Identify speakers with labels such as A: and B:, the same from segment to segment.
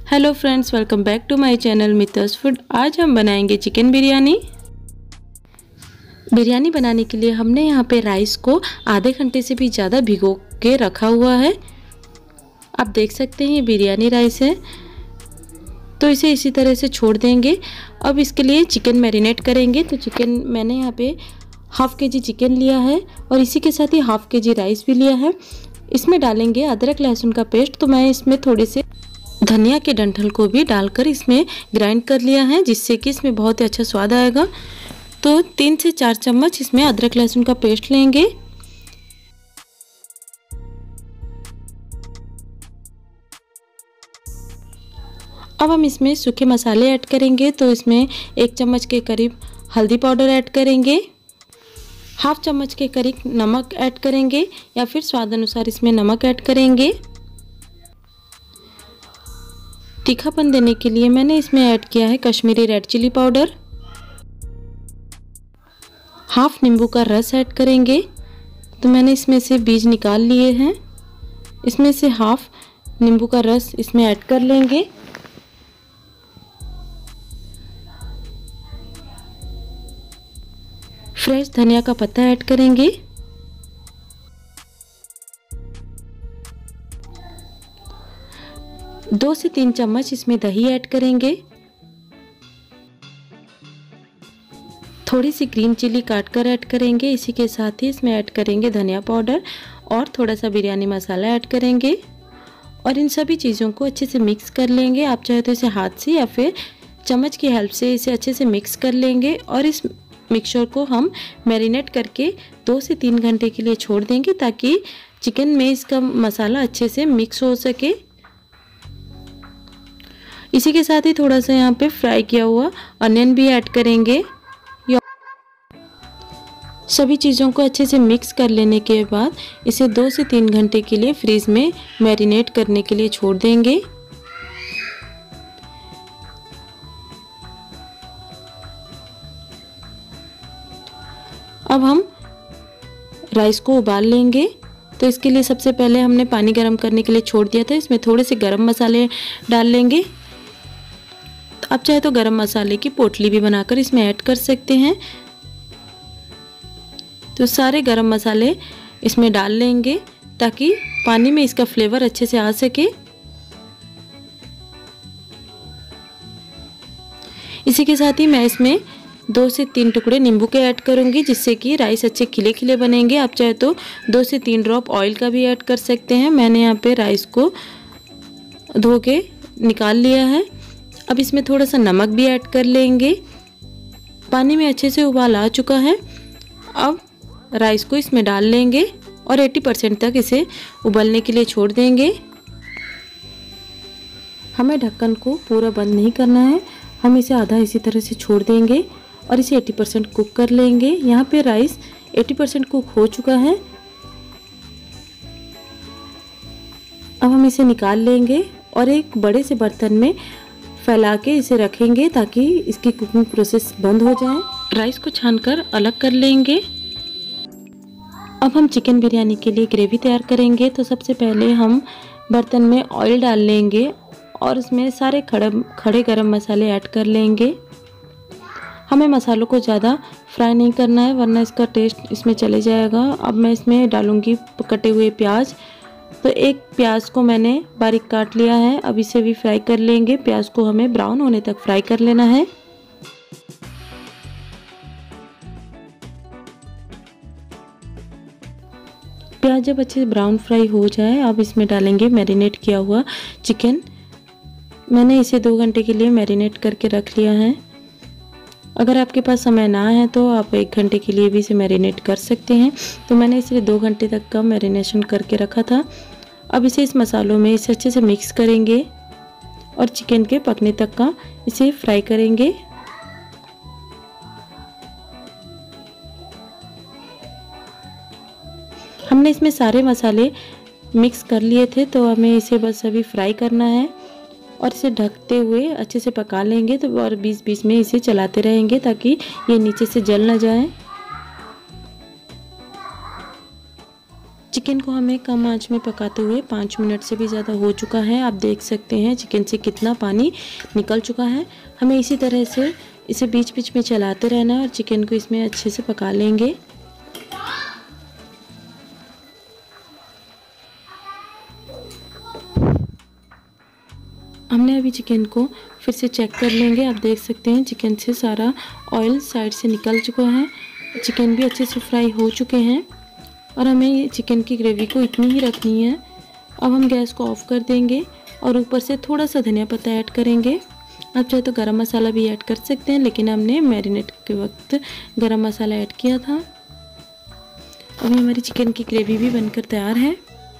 A: Hello friends, welcome back to my channel Mita's food. आज हम बनाएंगे चिकन बिरयानी। बिरयानी बनाने के लिए हमने यहाँ पे राइस को आधे घंटे से भी ज़्यादा भिगो के रखा हुआ है। आप देख सकते हैं ये बिरयानी राइस है, तो इसे इसी तरह से छोड़ देंगे। अब इसके लिए चिकन मैरिनेट करेंगे। तो चिकन मैंने यहाँ पे हाफ़ के जी चिकन लिया है और इसी के साथ ही हाफ़ के जी राइस भी लिया है। इसमें डालेंगे अदरक लहसुन का पेस्ट। तो मैं इसमें थोड़े से धनिया के डंठल को भी डालकर इसमें ग्राइंड कर लिया है, जिससे कि इसमें बहुत ही अच्छा स्वाद आएगा। तो 3 से 4 चम्मच इसमें अदरक लहसुन का पेस्ट लेंगे। अब हम इसमें सूखे मसाले ऐड करेंगे। तो इसमें 1 चम्मच के करीब हल्दी पाउडर ऐड करेंगे, हाफ चम्मच के करीब नमक ऐड करेंगे या फिर स्वाद अनुसार इसमें नमक ऐड करेंगे। तीखापन देने के लिए मैंने इसमें ऐड किया है Kashmiri red chilli powder. Half नींबू का रस ऐड करेंगे। तो मैंने इसमें से बीज निकाल लिए हैं। इसमें से हाफ नींबू का रस इसमें ऐड कर लेंगे। फ्रेश धनिया का पत्ता ऐड करेंगे। दो से 3 चम्मच इसमें दही ऐड करेंगे। थोड़ी सी ग्रीन चिली काटकर ऐड करेंगे। इसी के साथ ही इसमें ऐड करेंगे धनिया पाउडर और थोड़ा सा बिरयानी मसाला ऐड करेंगे और इन सभी चीज़ों को अच्छे से मिक्स कर लेंगे। आप चाहे तो इसे हाथ से या फिर चम्मच की हेल्प से इसे अच्छे से मिक्स कर लेंगे और इस मिक्सचर को हम मैरिनेट करके 2 से 3 घंटे के लिए छोड़ देंगे, ताकि चिकन में इसका मसाला अच्छे से मिक्स हो सके। इसी के साथ ही थोड़ा सा यहाँ पे फ्राई किया हुआ अनियन भी ऐड करेंगे। सभी चीज़ों को अच्छे से मिक्स कर लेने के बाद इसे 2 से 3 घंटे के लिए फ्रीज में मैरिनेट करने के लिए छोड़ देंगे। अब हम राइस को उबाल लेंगे। तो इसके लिए सबसे पहले हमने पानी गर्म करने के लिए छोड़ दिया था। इसमें थोड़े से गरम मसाले डाल लेंगे। आप चाहे तो गरम मसाले की पोटली भी बनाकर इसमें ऐड कर सकते हैं। तो सारे गरम मसाले इसमें डाल लेंगे ताकि पानी में इसका फ्लेवर अच्छे से आ सके। इसी के साथ ही मैं इसमें 2 से 3 टुकड़े नींबू के ऐड करूंगी, जिससे कि राइस अच्छे खिले खिले बनेंगे। आप चाहे तो 2 से 3 ड्रॉप ऑयल का भी ऐड कर सकते हैं। मैंने यहाँ पे राइस को धो के निकाल लिया है। अब इसमें थोड़ा सा नमक भी ऐड कर लेंगे। पानी में अच्छे से उबाल आ चुका है। अब राइस को इसमें डाल लेंगे और 80% तक इसे उबलने के लिए छोड़ देंगे। हमें ढक्कन को पूरा बंद नहीं करना है, हम इसे आधा इसी तरह से छोड़ देंगे और इसे 80% कुक कर लेंगे। यहाँ पे राइस 80% कुक हो चुका है। अब हम इसे निकाल लेंगे और एक बड़े से बर्तन में फैला के इसे रखेंगे ताकि इसकी कुकिंग प्रोसेस बंद हो जाए। राइस को छानकर अलग कर लेंगे। अब हम चिकन बिरयानी के लिए ग्रेवी तैयार करेंगे। तो सबसे पहले हम बर्तन में ऑयल डाल लेंगे और उसमें सारे खड़े गरम मसाले ऐड कर लेंगे। हमें मसालों को ज़्यादा फ्राई नहीं करना है, वरना इसका टेस्ट इसमें चले जाएगा। अब मैं इसमें डालूँगी कटे हुए प्याज। तो एक प्याज को मैंने बारीक काट लिया है। अब इसे भी फ्राई कर लेंगे। प्याज को हमें ब्राउन होने तक फ्राई कर लेना है। प्याज जब अच्छे से ब्राउन फ्राई हो जाए, अब इसमें डालेंगे मैरिनेट किया हुआ चिकन। मैंने इसे 2 घंटे के लिए मैरिनेट करके रख लिया है। अगर आपके पास समय ना है तो आप 1 घंटे के लिए भी इसे मैरिनेट कर सकते हैं। तो मैंने इसे 2 घंटे तक का मैरिनेशन करके रखा था। अब इसे इस मसालों में इसे अच्छे से मिक्स करेंगे और चिकन के पकने तक का इसे फ्राई करेंगे। हमने इसमें सारे मसाले मिक्स कर लिए थे, तो हमें इसे बस अभी फ्राई करना है और इसे ढकते हुए अच्छे से पका लेंगे। तो और बीच बीच में इसे चलाते रहेंगे ताकि ये नीचे से जल ना जाए। चिकन को हमें कम आंच में पकाते हुए 5 मिनट से भी ज़्यादा हो चुका है। आप देख सकते हैं चिकन से कितना पानी निकल चुका है। हमें इसी तरह से इसे बीच बीच में चलाते रहना है और चिकन को इसमें अच्छे से पका लेंगे। हमने अभी चिकन को फिर से चेक कर लेंगे। आप देख सकते हैं चिकन से सारा ऑयल साइड से निकल चुका है, चिकन भी अच्छे से फ्राई हो चुके हैं और हमें ये चिकन की ग्रेवी को इतनी ही रखनी है। अब हम गैस को ऑफ कर देंगे और ऊपर से थोड़ा सा धनिया पत्ता ऐड करेंगे। आप चाहे तो गरम मसाला भी ऐड कर सकते हैं, लेकिन हमने मैरिनेट के वक्त गरम मसाला ऐड किया था। अभी हमारी चिकन की ग्रेवी भी बनकर तैयार है।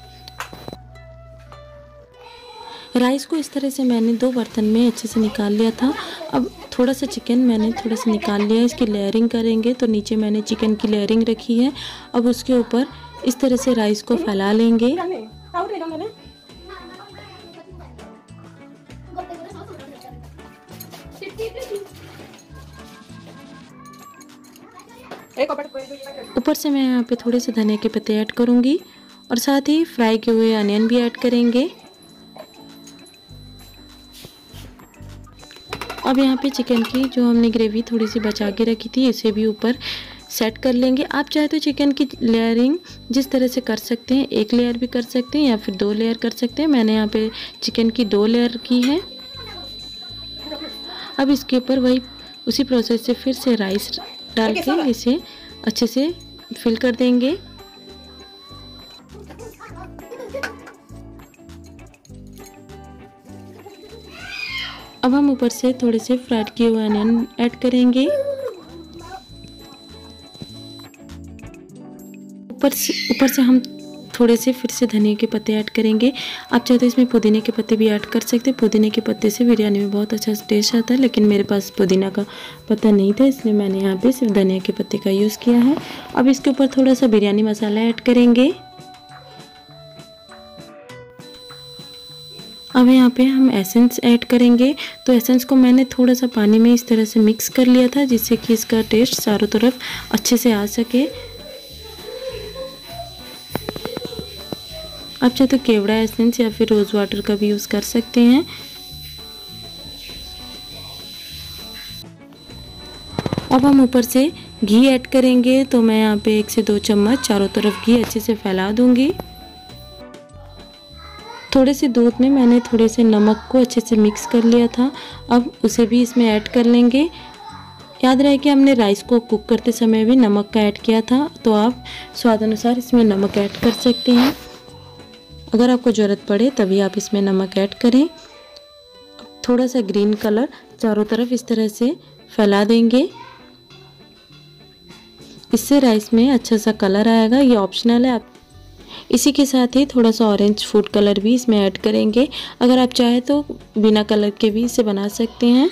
A: राइस को इस तरह से मैंने 2 बर्तन में अच्छे से निकाल लिया था। अब थोड़ा सा चिकन मैंने थोड़ा सा निकाल लिया है, इसकी लेयरिंग करेंगे। तो नीचे मैंने चिकन की लेयरिंग रखी है। अब उसके ऊपर इस तरह से राइस को फैला लेंगे। ऊपर से मैं यहाँ पे थोड़े से धनिया के पत्ते ऐड करूँगी और साथ ही फ्राई किए हुए अनियन भी ऐड करेंगे। अब यहाँ पे चिकन की जो हमने ग्रेवी थोड़ी सी बचा के रखी थी इसे भी ऊपर सेट कर लेंगे। आप चाहे तो चिकन की लेयरिंग जिस तरह से कर सकते हैं, 1 लेयर भी कर सकते हैं या फिर 2 लेयर कर सकते हैं। मैंने यहाँ पे चिकन की 2 लेयर की है। अब इसके ऊपर वही उसी प्रोसेस से फिर से राइस डाल के इसे अच्छे से फिल कर देंगे। अब हम ऊपर से थोड़े से फ्राइड किए हुए अनियन ऐड करेंगे। ऊपर से हम थोड़े से फिर से धनिया के पत्ते ऐड करेंगे। आप चाहे तो इसमें पुदीने के पत्ते भी ऐड कर सकते हैं। पुदीने के पत्ते से बिरयानी में बहुत अच्छा टेस्ट आता है, लेकिन मेरे पास पुदीना का पत्ता नहीं था, इसलिए मैंने यहाँ पे सिर्फ धनिया के पत्ते का यूज़ किया है। अब इसके ऊपर थोड़ा सा बिरयानी मसाला ऐड करेंगे। अब यहाँ पे हम एसेंस ऐड करेंगे। तो एसेंस को मैंने थोड़ा सा पानी में इस तरह से मिक्स कर लिया था, जिससे कि इसका टेस्ट चारों तरफ अच्छे से आ सके। आप चाहे तो केवड़ा एसेंस या फिर रोज़ वाटर का भी यूज़ कर सकते हैं। अब हम ऊपर से घी ऐड करेंगे। तो मैं यहाँ पे 1 से 2 चम्मच चारों तरफ घी अच्छे से फैला दूंगी। थोड़े से दूध में मैंने थोड़े से नमक को अच्छे से मिक्स कर लिया था, अब उसे भी इसमें ऐड कर लेंगे। याद रहे कि हमने राइस को कुक करते समय भी नमक का ऐड किया था, तो आप स्वाद अनुसार इसमें नमक ऐड कर सकते हैं। अगर आपको ज़रूरत पड़े तभी आप इसमें नमक ऐड करें। थोड़ा सा ग्रीन कलर चारों तरफ इस तरह से फैला देंगे, इससे राइस में अच्छा सा कलर आएगा। ये ऑप्शनल है। आप इसी के साथ ही थोड़ा सा ऑरेंज फूड कलर भी इसमें ऐड करेंगे। अगर आप चाहे तो बिना कलर के भी इसे बना सकते हैं।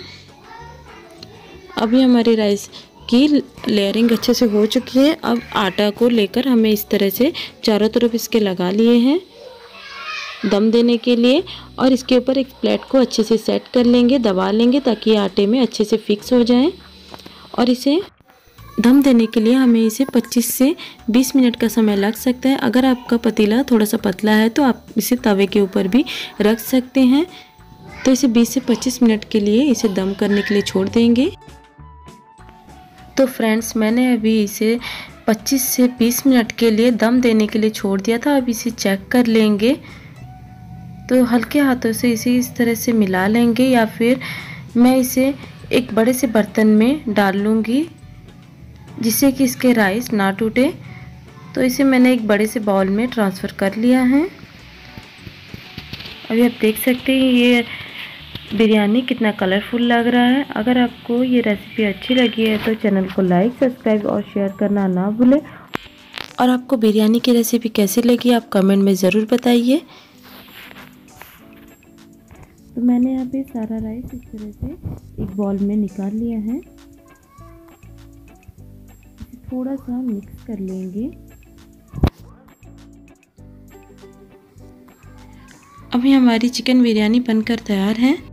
A: अभी हमारी राइस की लेयरिंग अच्छे से हो चुकी है। अब आटा को लेकर हमें इस तरह से चारों तरफ इसके लगा लिए हैं दम देने के लिए, और इसके ऊपर एक प्लेट को अच्छे से सेट कर लेंगे, दबा लेंगे ताकि आटे में अच्छे से फिक्स हो जाए। और इसे दम देने के लिए हमें इसे 25 से 20 मिनट का समय लग सकता है। अगर आपका पतीला थोड़ा सा पतला है तो आप इसे तवे के ऊपर भी रख सकते हैं। तो इसे 20 से 25 मिनट के लिए इसे दम करने के लिए छोड़ देंगे। तो फ्रेंड्स, मैंने अभी इसे 25 से 20 मिनट के लिए दम देने के लिए छोड़ दिया था। अब इसे चेक कर लेंगे। तो हल्के हाथों से इसे इस तरह से मिला लेंगे, या फिर मैं इसे एक बड़े से बर्तन में डाल लूँगी जिससे कि इसके राइस ना टूटे। तो इसे मैंने एक बड़े से बाउल में ट्रांसफ़र कर लिया है। अभी आप देख सकते हैं ये बिरयानी कितना कलरफुल लग रहा है। अगर आपको ये रेसिपी अच्छी लगी है तो चैनल को लाइक, सब्सक्राइब और शेयर करना ना भूलें। और आपको बिरयानी की रेसिपी कैसी लगी आप कमेंट में ज़रूर बताइए। तो मैंने यहाँ पे सारा राइस इस तरह से एक बाउल में निकाल लिया है। थोड़ा सा मिक्स कर लेंगे। अभी हमारी चिकन बिरयानी बनकर तैयार है।